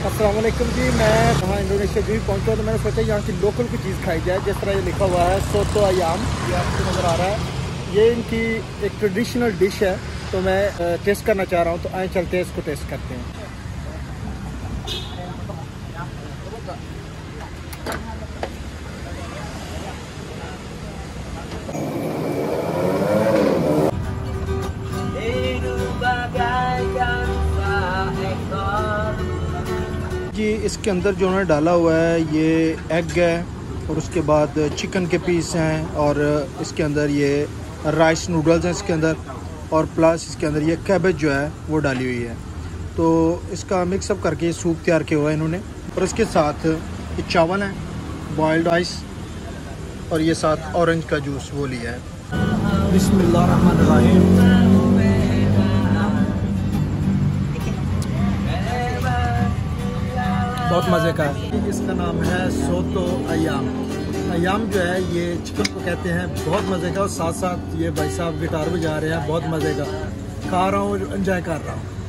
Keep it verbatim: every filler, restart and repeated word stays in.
अस्सलाम वालेकुम जी। मैं यहाँ इंडोनेशिया जो भी पहुँचा तो मैंने सोचा यहाँ की लोकल की चीज़ खाई जाए। जिस तरह ये लिखा हुआ है सोतो अयाम, ये आपको नज़र आ रहा है। ये इनकी एक ट्रेडिशनल डिश है, तो मैं टेस्ट करना चाह रहा हूँ। तो आए चलते हैं, इसको टेस्ट करते हैं। जी इसके अंदर जो उन्होंने डाला हुआ है ये एग है, और उसके बाद चिकन के पीस हैं, और इसके अंदर ये राइस नूडल्स हैं इसके अंदर, और प्लस इसके अंदर ये कैबेज जो है वो डाली हुई है। तो इसका मिक्सअप करके सूप तैयार किया हुआ है इन्होंने, और इसके साथ ये चावल हैं, बॉइल्ड राइस, और ये साथ ऑरेंज का जूस वो लिया है। बिस्मिल्लाहिर्रहमानिर्रहीम। बहुत मज़े का है। इसका नाम है सोतो अयाम। अयाम जो है ये चिकन को कहते हैं। बहुत मज़े का, और साथ साथ ये भाई साहब गिटार बजा रहे हैं। बहुत मज़े का खा रहा हूँ, एंजॉय कर रहा हूँ।